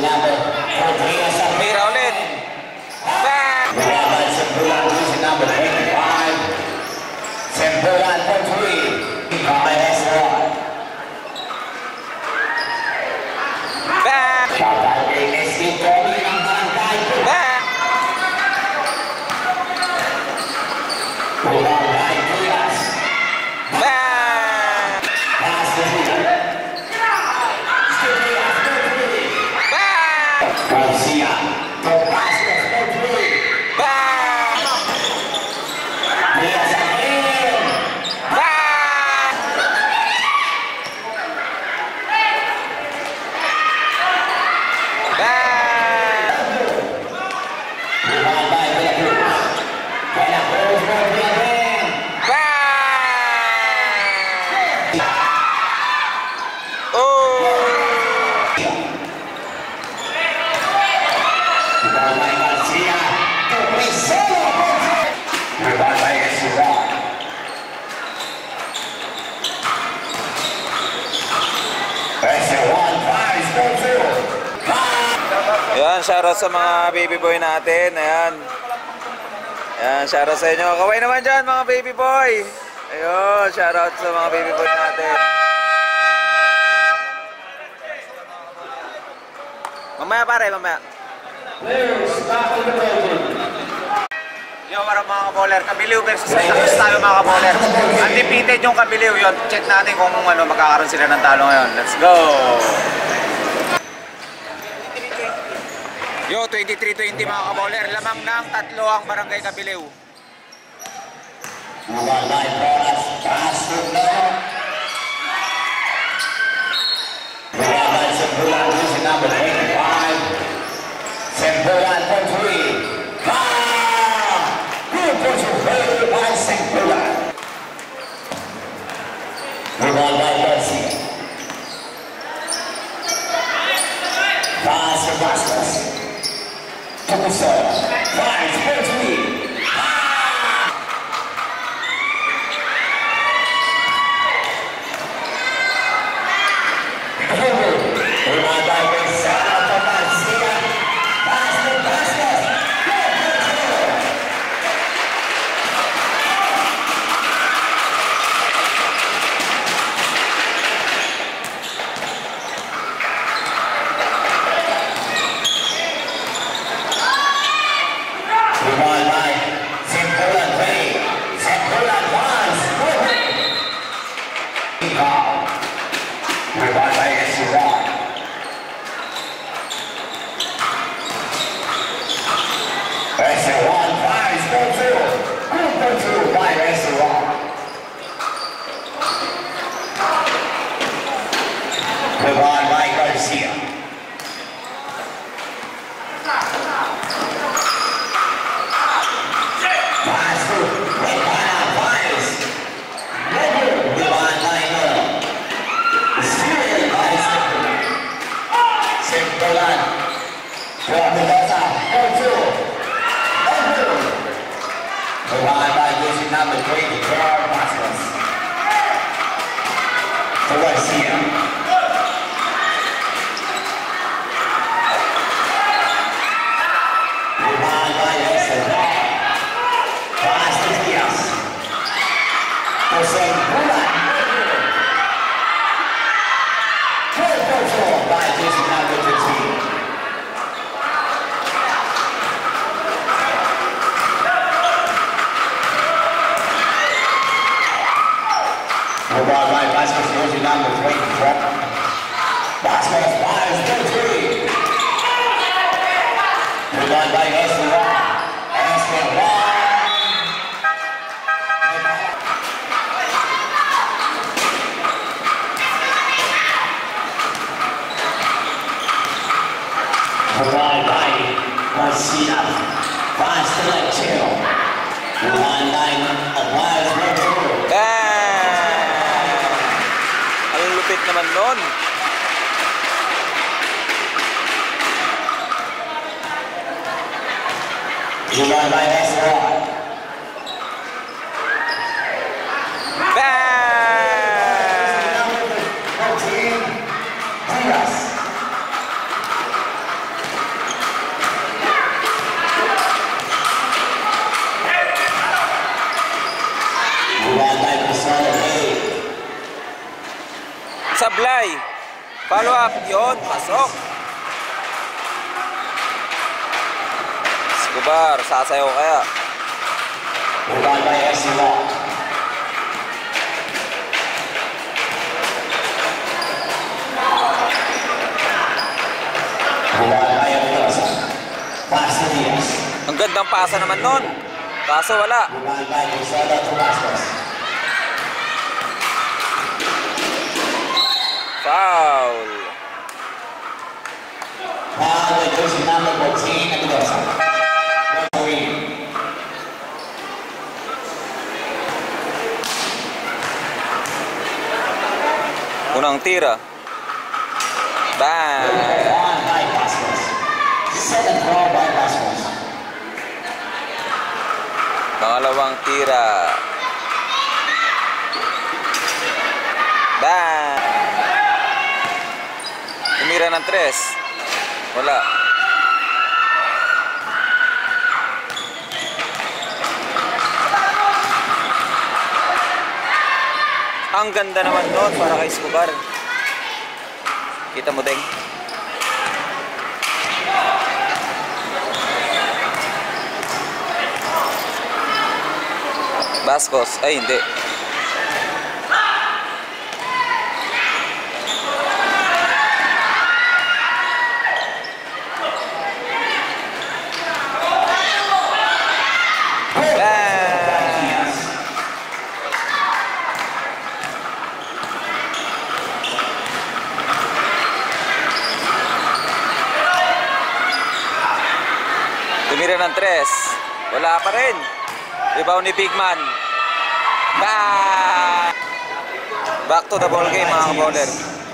Tira ulit. Back! Number 25. Sembulan for 3. Back! Back! Ayan, shoutout sa mga baby boy natin. Ayan. Ayan, shoutout sa inyo. Kaway naman dyan mga baby boy. Ayun, shoutout sa mga baby boy natin. Mamaya pare, mamaya. Yo, para mga kaboler, Kabiliw versus Santa Cruz tayo mga kaboler. Undefeated yung Kabiliw yun. Check natin kung ano, magkakaroon sila ng talo ngayon. Let's go! Yo, 23-20 mga kaboler. Lamang ng tatlo ang Barangay Kabiliw. Number 25. Sembulan for 3. Good control by Sembulan. Rebound by Garcia. Pass for Vasquez. Tokuso. Five for 3. Number 20, Gerard Vasquez. To Garcia. Rebound by Escobar. Pass to Diaz. To Sembulan. Good control by Jason number 15. Rebound by Vasquez, jersey number 24. Vasquez fires for 3. Rebound by Escobar. Escobar. Rebound by Garcia. Pass to the chill. Rebound by Advise for 2. Lupit naman nun. Rebound by Escobar. Follow up. Yun. Pasok. Escobar. Sasayaw kaya. Rebound by SC1. Rebound by Mendoza. Pass to Diaz. Ang gandang pasa naman nun. Kaso wala. Rebound by Quesada to Vasquez. Foul. Foul by jersey number 14 at Mendoza. Referee. Unang tira. Bang. On by Vasquez. Second throw by Vasquez. Pangalawang tira. Bang. Tumira ng 3. Wala. Ang ganda naman doon para kay Escobar. Kita mo ding. Vasquez. Ay, hindi. Tumira ng 3. Wala pa rin. Rebound ni Bigman. Back to the ball game mga ka-bowler.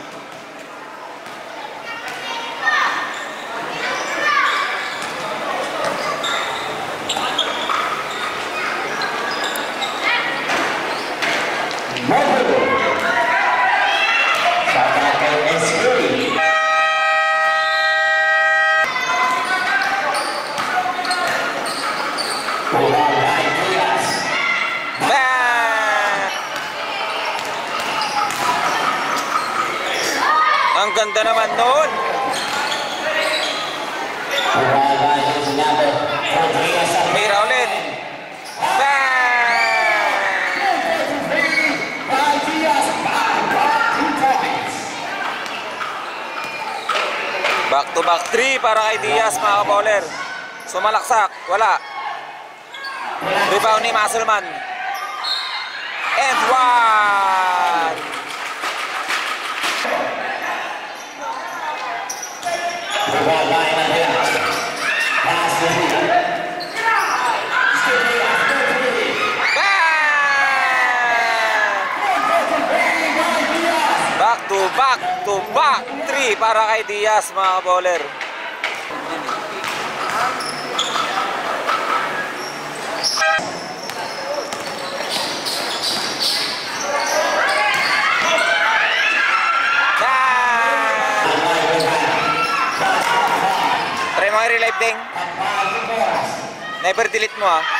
Ang ganda naman noon. Mira ulit. Back to back 3 para kay Diaz mga ka-bowler. Sumalaksak. Wala. Rebound ni Musselman. And 1. Back to back 3 para kay Diaz mga ka-bowler. Try mo i-relive ding. Never delete mo ha.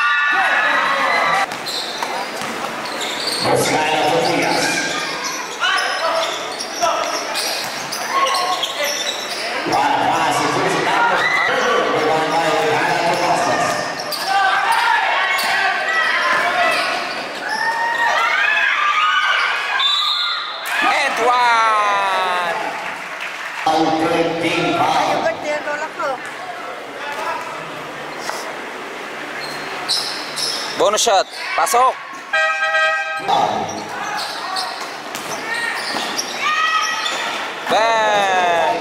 And 1. Bonus shot. Pasok. Bang.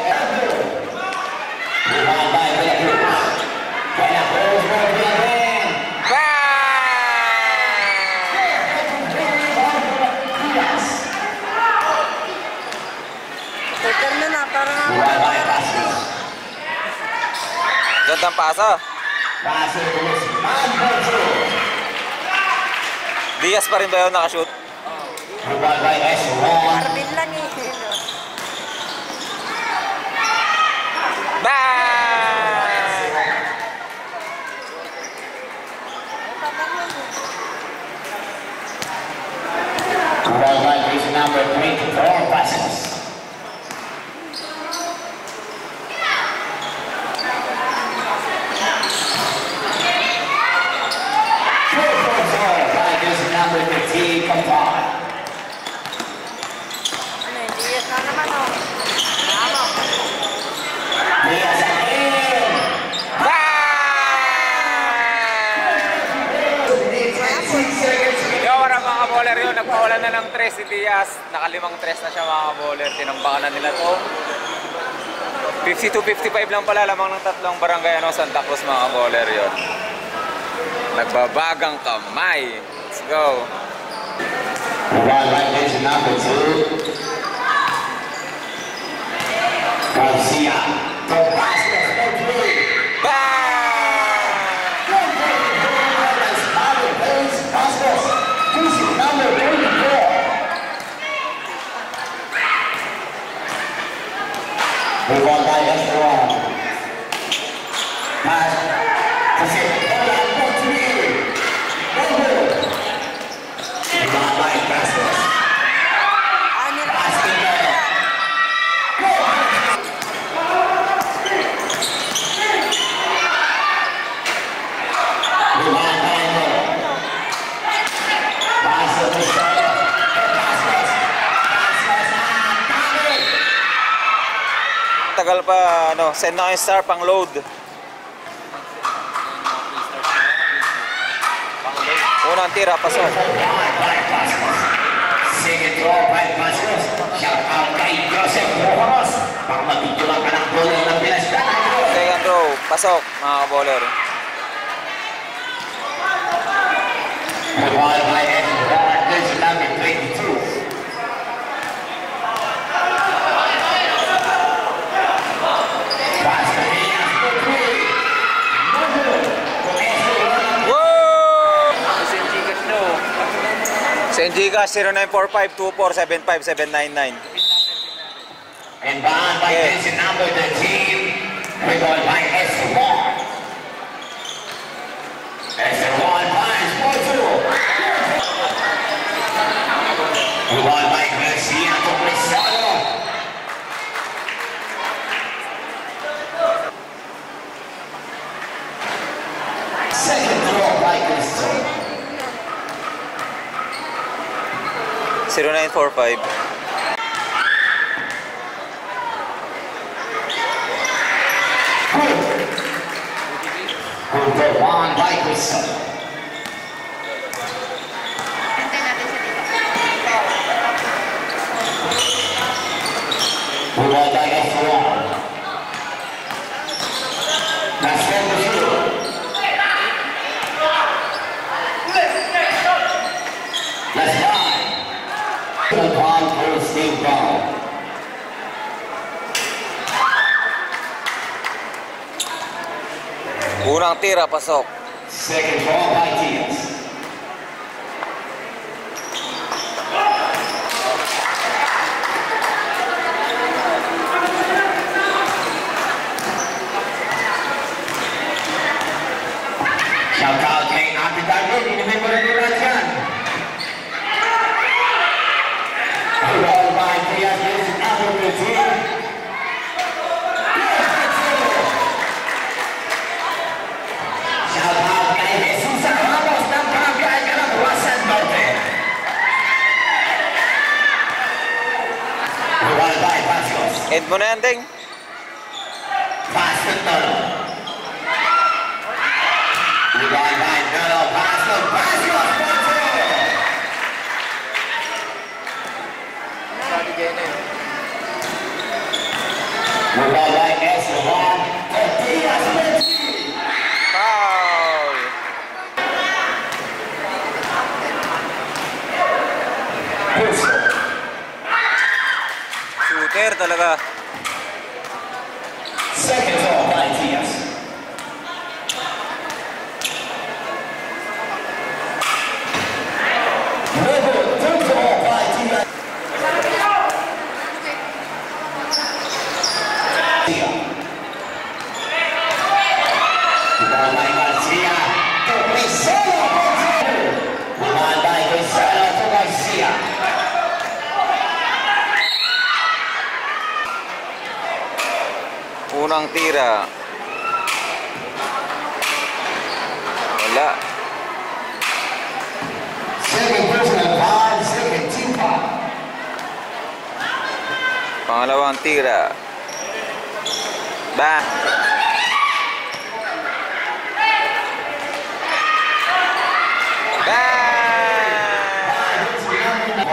Gandang pasa. Diaz pa rin ba yun nakashoot? Marvin lang eh. Bang! Number 24 passes. Nakawalan na ng 3 si Diaz. Nakalimang 3 na siya mga bowler. Tinambakan na nila to. 52-55 lang pala. Lamang ng tatlong barangay Santa Cruz mga bowler yon. Nagbabagang kamay. Let's go. Right is number 2. Garcia. The basket. Move on by Escobar. Pass. That's it. Move on by Vasquez. Tagal pa, send na kayo star pang load. Unang tira, pasok. Second throw by Vasquez. Shout out kay Joseph Rojas. Para mabigyan ka ng goal ng Pilastan. Second throw, pasok mga bowler. The ball by Escobar. This is number 22. Senjiga 0945-2475-799. And behind by Vincent number 13. We go by Escobar. Escobar finds 4-2. We go by Garcia to Rizalo. Second throw by Garcia. 0945. Good one by Garcia. Good by Escobar. That's number 2. Let's ride. The ball for Steve Brown. Unang tira, pasok. Second ball by Diaz. Shout out kay Ate Darlene. Inimember nyo na dyan. Ball by Diaz. This is number 15. Shout out kay Jesus Ramos ng Barangay Calabuasan Norte. Ball by Vasquez. End mo na yan, Ding. Vasquez Tolo. Ball by Tolo. Vasquez. Vasquez. Ball by Escobar. Diaz Benji. Foul. Shooter talaga. Second ball by Diaz. Third ball by Diaz. Ball by Garcia. To Rizalo. Ball by Rizalo to Garcia. Unang tira. Wala. Second personal foul, second team foul. Pangalawang tira. Bang. Bang.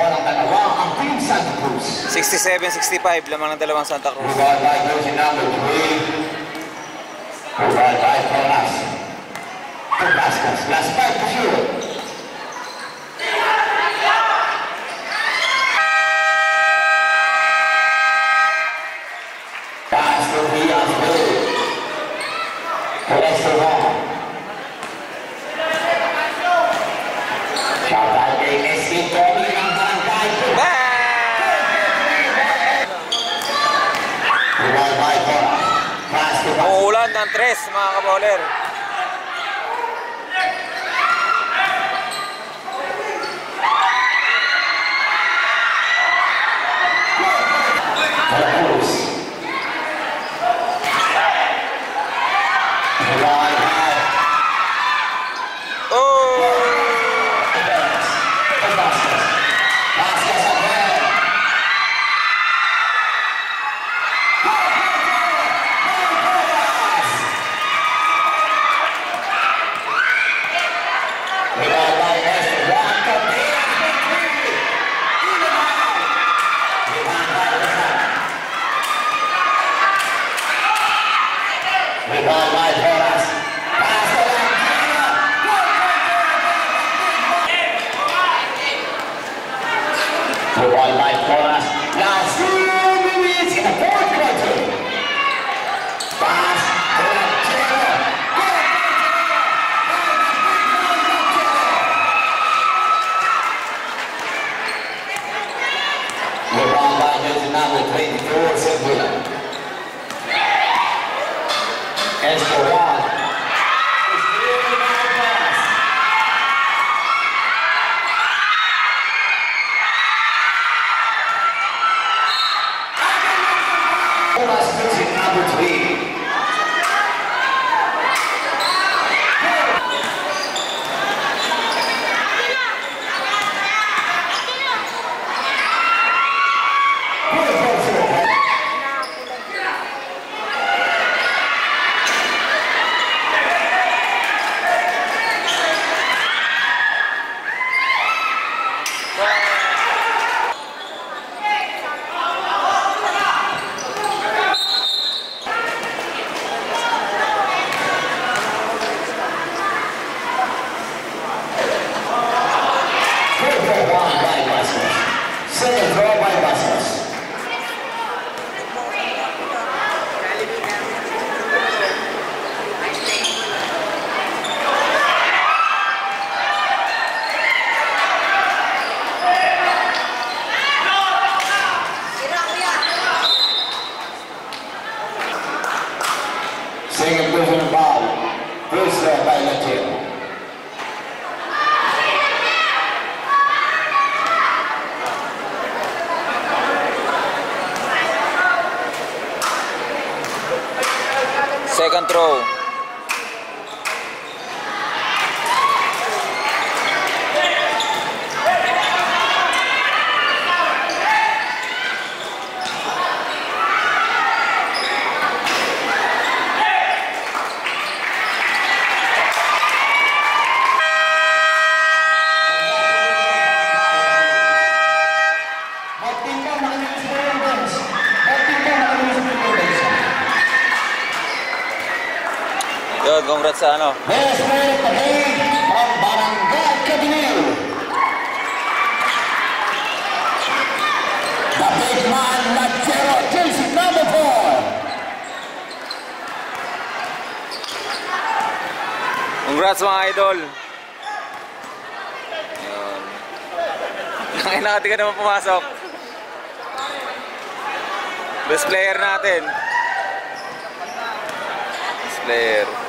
67-65, lamang ng dalawang Santa Cruz. Reward by jersey number 3. Reward by Colas. Tabascos. Last 5 to shoot. Pass to Diaz Blue. Collects the ball. Shot by Davis. Tommy ang bangkay. Reward by Colas. Pass to Bascos. Umuulan ng 3, mga kaboler. Cruz. Reward by Oh! Bascos. Bascos again. Reward by Esteban. Cortez for 3. Even out. Reward by Rizal. Reward by Torres. Pass to Lanzano. Reward by Torres. Now two minutes in the fourth quarter. Pass to Lanzano. Reward by jersey number 24, Sevilla. Escobar. It's really bad pass. Torres jersey number 3. Second throw by Bastos. Second personal foul. First throw by Latino. Second throw. Yun, congrats sa ano. Best player of the game from Barangay Cadillac. The big man, Lachero, jersey number 4. Congrats mga idol. Yun. Ngayon nakati ka naman pumasok. Best player natin. Best player.